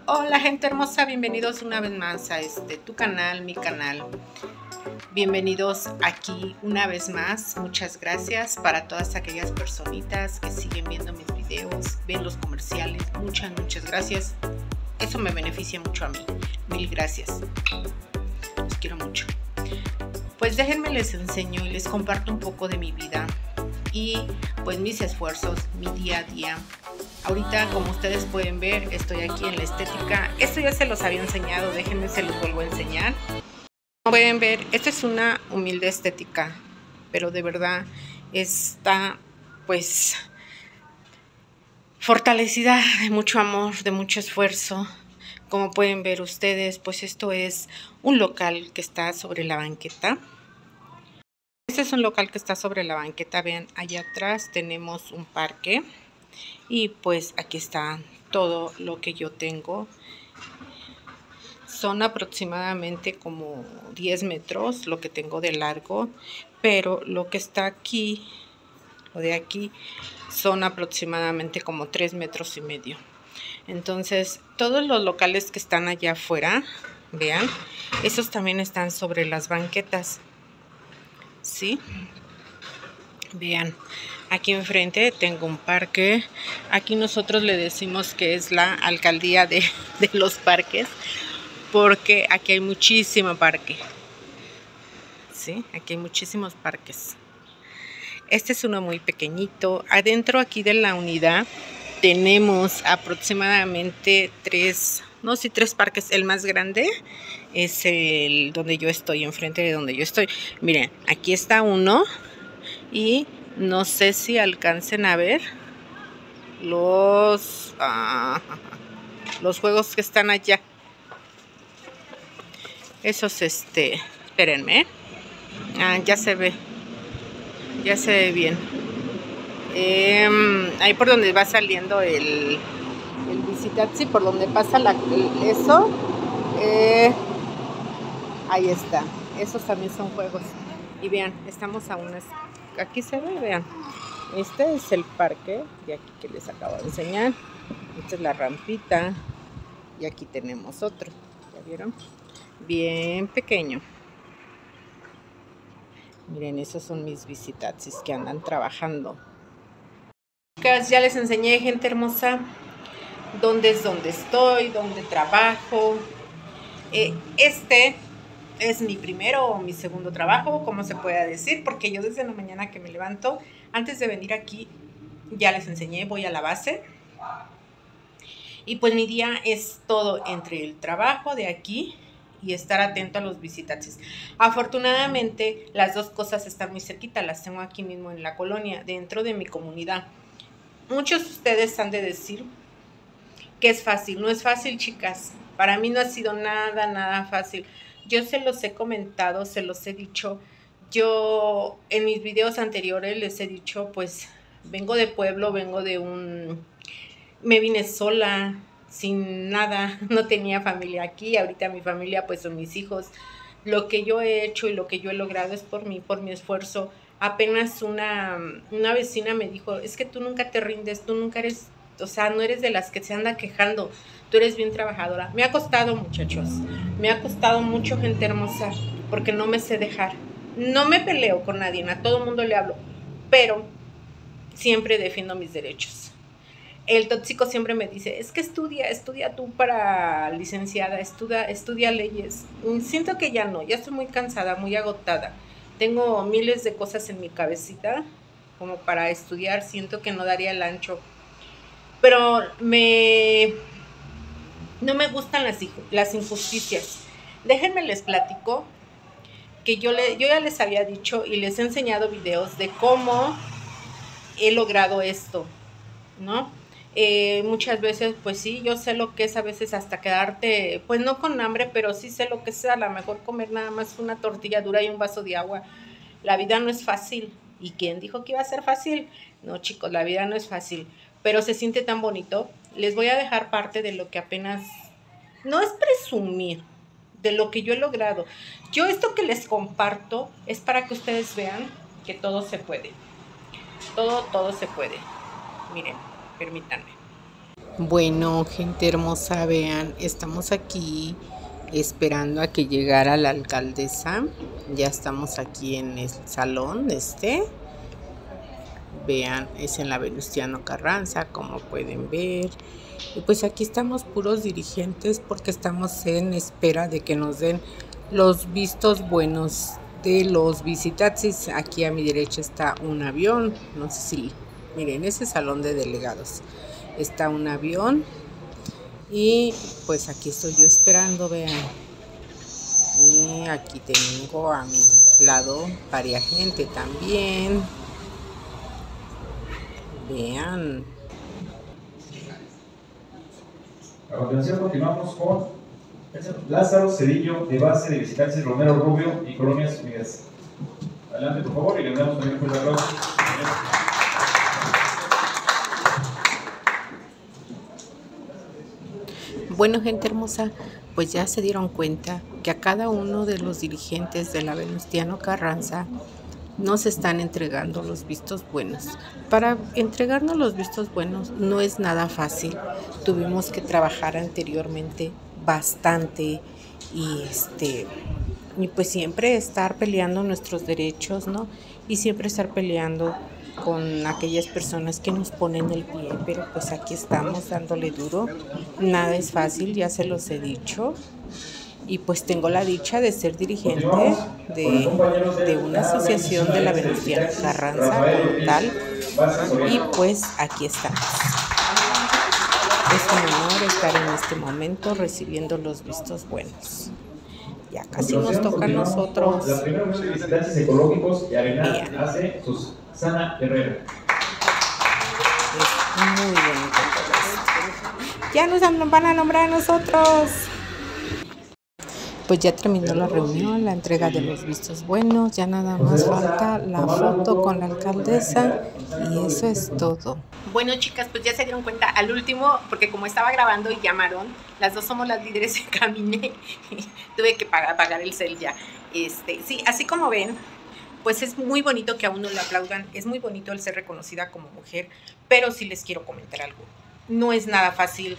Hola gente hermosa, bienvenidos una vez más a tu canal, mi canal. Bienvenidos aquí una vez más. Muchas gracias para todas aquellas personitas que siguen viendo mis videos, ven los comerciales. Muchas gracias. Eso me beneficia mucho a mí. Mil gracias. Los quiero mucho. Pues déjenme les enseño y les comparto un poco de mi vida y pues mis esfuerzos, mi día a día. Ahorita, como ustedes pueden ver, estoy aquí en la estética. Esto ya se los había enseñado, déjenme se los vuelvo a enseñar. Como pueden ver, esta es una humilde estética, pero de verdad está pues fortalecida de mucho amor, de mucho esfuerzo. Como pueden ver ustedes, pues esto es un local que está sobre la banqueta. Este es un local que está sobre la banqueta. Vean, allá atrás tenemos un parque. Y pues aquí está todo lo que yo tengo. Son aproximadamente como 10 metros lo que tengo de largo, pero lo que está aquí, lo de aquí, son aproximadamente como 3 metros y medio. Entonces, todos los locales que están allá afuera, vean, esos también están sobre las banquetas, ¿sí? Vean, aquí enfrente tengo un parque. Aquí nosotros le decimos que es la alcaldía de los parques, porque aquí hay muchísimo parque. Sí, aquí hay muchísimos parques. Este es uno muy pequeñito. Adentro aquí de la unidad tenemos aproximadamente tres parques. El más grande es el donde yo estoy, enfrente de donde yo estoy. Miren, aquí está uno. Y no sé si alcancen a ver los juegos que están allá. Esos, espérenme. Ya se ve bien. Ahí por donde va saliendo el Visitaxi, por donde pasa eso. Ahí está. Esos también son juegos. Y vean, estamos a unas... Aquí se ve, vean. Este es el parque de aquí que les acabo de enseñar. Esta es la rampita. Y aquí tenemos otro. ¿Ya vieron? Bien pequeño. Miren, esos son mis visitaxis que andan trabajando. Chicas, ya les enseñé, gente hermosa, dónde estoy, dónde trabajo. Este es mi primero o mi segundo trabajo, como se pueda decir, porque yo desde la mañana que me levanto, antes de venir aquí, ya les enseñé, voy a la base. Y pues mi día es todo entre el trabajo de aquí y estar atento a los visitantes. Afortunadamente, las dos cosas están muy cerquita, las tengo aquí mismo en la colonia, dentro de mi comunidad. Muchos de ustedes han de decir que es fácil. No es fácil, chicas. Para mí no ha sido nada fácil. Yo se los he comentado, se los he dicho. Yo en mis videos anteriores les he dicho, pues, vengo de pueblo, me vine sola, sin nada, no tenía familia aquí. Ahorita mi familia, pues, son mis hijos. Lo que yo he hecho y lo que yo he logrado es por mi esfuerzo. Apenas una vecina me dijo, es que tú nunca te rindes, tú nunca eres... O sea, no eres de las que se anda quejando, tú eres bien trabajadora. Me ha costado, muchachos, me ha costado mucho, gente hermosa, porque no me sé dejar. No me peleo con nadie, a todo el mundo le hablo, pero siempre defiendo mis derechos. El tóxico siempre me dice, es que estudia tú para licenciada, estudia leyes. Siento que ya no, ya estoy muy cansada, muy agotada. Tengo miles de cosas en mi cabecita como para estudiar, siento que no daría el ancho. Pero no me gustan las injusticias. Déjenme les platico que yo ya les había dicho y les he enseñado videos de cómo he logrado esto, ¿no? Muchas veces, pues sí, yo sé lo que es a veces hasta quedarte, pues no con hambre, pero sí sé lo que es a lo mejor comer nada más una tortilla dura y un vaso de agua. La vida no es fácil. ¿Y quién dijo que iba a ser fácil? No, chicos, la vida no es fácil, pero se siente tan bonito. Les voy a dejar parte de lo que apenas, no es presumir, de lo que yo he logrado. Yo esto que les comparto es para que ustedes vean que todo se puede. Todo se puede. Miren, permítanme. Bueno, gente hermosa, vean, estamos aquí esperando a que llegara la alcaldesa. Ya estamos aquí en el salón, vean, es en la Venustiano Carranza, como pueden ver. Y pues aquí estamos puros dirigentes porque estamos en espera de que nos den los vistos buenos de los visitantes. Aquí a mi derecha está un avión, no sé si, miren, ese salón de delegados está un avión. Y pues aquí estoy yo esperando, vean. Y aquí tengo a mi lado varias gente también. Vean. A continuación continuamos con Lázaro Cedillo, de base de Visitantes Romero Rubio y Colonias Unidas. Adelante, por favor, y le damos también un fuerte aplauso. Bueno, gente hermosa, pues ya se dieron cuenta que a cada uno de los dirigentes de la Venustiano Carranza nos están entregando los vistos buenos. Para entregarnos los vistos buenos no es nada fácil. Tuvimos que trabajar anteriormente bastante y pues siempre estar peleando nuestros derechos, ¿no? Y siempre estar peleando con aquellas personas que nos ponen el pie, pero pues aquí estamos dándole duro. Nada es fácil, ya se los he dicho. Y pues tengo la dicha de ser dirigente de una asociación de la Venustiano Carranza como tal. Y pues aquí estamos. Es un honor estar en este momento recibiendo los vistos buenos. Ya casi nos toca a nosotros. La primera unión de visitantes ecológicos y Arenal hace Susana Herrera. Es muy bonito todo esto. Ya nos van a nombrar a nosotros. Pues ya terminó la reunión, la entrega de los vistos buenos, ya nada más falta la foto con la alcaldesa y eso es todo. Bueno, chicas, pues ya se dieron cuenta al último, porque como estaba grabando y llamaron, las dos somos las líderes en caminé, tuve que apagar el cel ya. Sí, así como ven, pues es muy bonito que a uno le aplaudan, es muy bonito el ser reconocida como mujer, pero sí les quiero comentar algo. No es nada fácil.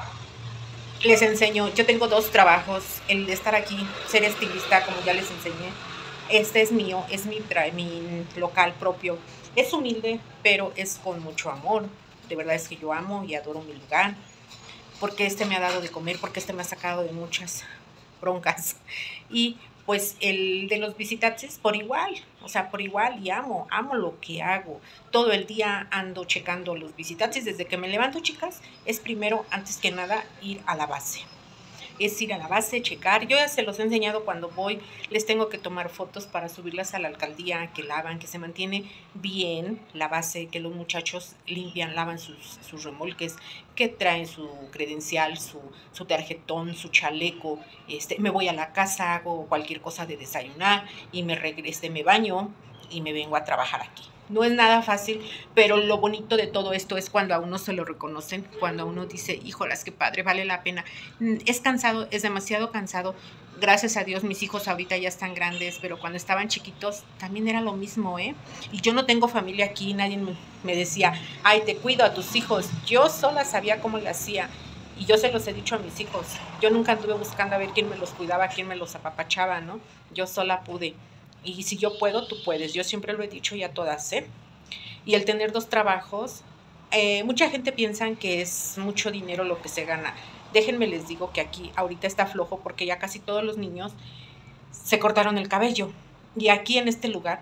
Les enseño, yo tengo 2 trabajos, el de estar aquí, ser estilista, como ya les enseñé. Este es mío, es mi local propio. Es humilde, pero es con mucho amor. De verdad es que yo amo y adoro mi lugar, porque me ha dado de comer, porque me ha sacado de muchas broncas. Y pues el de los visitantes por igual, o sea, por igual, y amo lo que hago. Todo el día ando checando los visitantes, desde que me levanto, chicas, es primero, antes que nada, ir a la base. Es ir a la base, checar. Yo ya se los he enseñado cuando voy, les tengo que tomar fotos para subirlas a la alcaldía, que lavan, que se mantiene bien la base, que los muchachos limpian, lavan sus remolques, que traen su credencial, su tarjetón, su chaleco. Me voy a la casa, hago cualquier cosa de desayunar y me baño y me vengo a trabajar aquí. No es nada fácil, pero lo bonito de todo esto es cuando a uno se lo reconocen, cuando a uno dice, híjolas, qué padre, vale la pena. Es cansado, es demasiado cansado. Gracias a Dios mis hijos ahorita ya están grandes, pero cuando estaban chiquitos también era lo mismo, ¿eh? Y yo no tengo familia aquí, nadie me decía, ay, te cuido a tus hijos. Yo sola sabía cómo le hacía. Y yo se los he dicho a mis hijos. Yo nunca anduve buscando a ver quién me los cuidaba, quién me los apapachaba, ¿no? Yo sola pude. Y si yo puedo, tú puedes. Yo siempre lo he dicho y a todas, ¿eh? Y el tener 2 trabajos, mucha gente piensa que es mucho dinero lo que se gana. Déjenme les digo que aquí ahorita está flojo porque ya casi todos los niños se cortaron el cabello. Y aquí en este lugar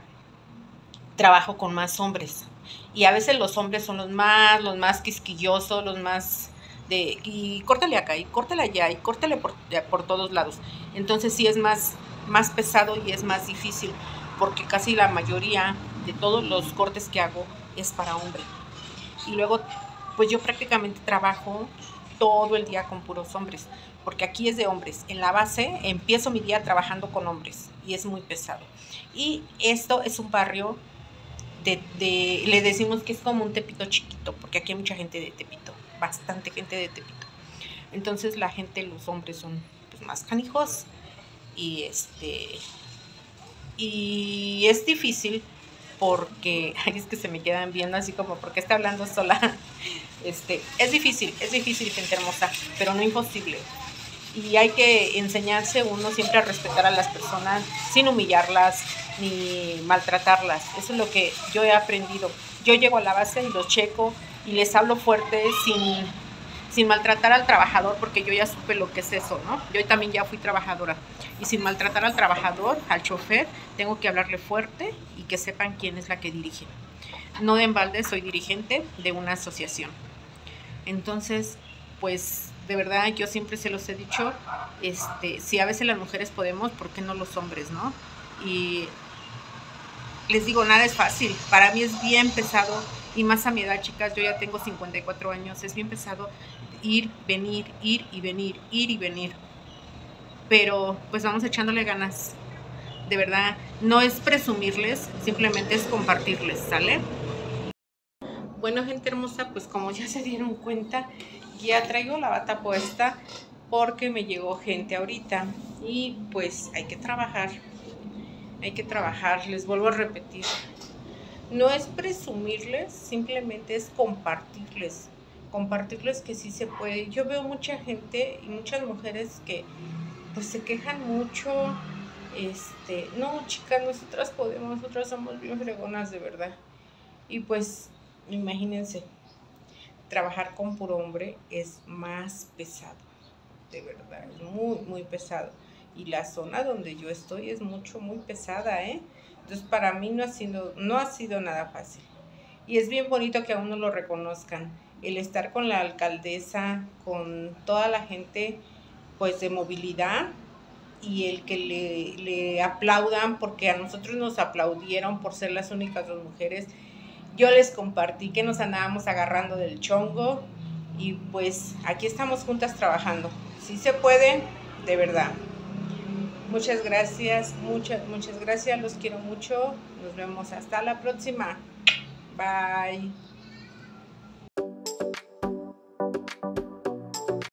trabajo con más hombres. Y a veces los hombres son los más quisquillosos, los más y córtale acá, y córtale allá, y córtale por todos lados. Entonces sí es más pesado y es más difícil, porque casi la mayoría de todos los cortes que hago es para hombre. Y luego, pues yo prácticamente trabajo todo el día con puros hombres, porque aquí es de hombres. En la base empiezo mi día trabajando con hombres y es muy pesado. Y esto es un barrio le decimos que es como un Tepito chiquito, porque aquí hay mucha gente de Tepito, bastante gente de Tepito. Entonces la gente, los hombres son pues más canijos y y es difícil porque, ay, es que se me quedan viendo así como, ¿por qué está hablando sola? Es difícil, gente hermosa, pero no imposible. Y hay que enseñarse uno siempre a respetar a las personas sin humillarlas ni maltratarlas. Eso es lo que yo he aprendido. Yo llego a la base y los checo y les hablo fuerte sin maltratar al trabajador, porque yo ya supe lo que es eso, ¿no? Yo también ya fui trabajadora. Y sin maltratar al trabajador, al chofer, tengo que hablarle fuerte y que sepan quién es la que dirige. No de embalde soy dirigente de una asociación. Entonces, pues, de verdad, yo siempre se los he dicho, si a veces las mujeres podemos, ¿por qué no los hombres, no? Y les digo, nada es fácil. Para mí es bien pesado, y más a mi edad, chicas, yo ya tengo 54 años, es bien pesado ir, venir, ir y venir, ir y venir. Pero pues vamos echándole ganas. De verdad, no es presumirles, simplemente es compartirles, ¿sale? Bueno, gente hermosa, pues como ya se dieron cuenta, ya traigo la bata puesta porque me llegó gente ahorita y pues hay que trabajar, les vuelvo a repetir. No es presumirles, simplemente es compartirles que sí se puede. Yo veo mucha gente y muchas mujeres que pues se quejan mucho, no, chicas, nosotras podemos, nosotras somos bien fregonas, de verdad. Y pues, imagínense, trabajar con puro hombre es más pesado, de verdad, es muy, muy pesado. Y la zona donde yo estoy es muy pesada, Entonces, para mí no ha sido nada fácil. Y es bien bonito que a uno lo reconozcan. El estar con la alcaldesa, con toda la gente, pues, de movilidad, y el que le aplaudan, porque a nosotros nos aplaudieron por ser las únicas dos mujeres. Yo les compartí que nos andábamos agarrando del chongo y pues aquí estamos juntas trabajando. Sí se puede, de verdad. Muchas gracias, muchas gracias, los quiero mucho. Nos vemos hasta la próxima. Bye.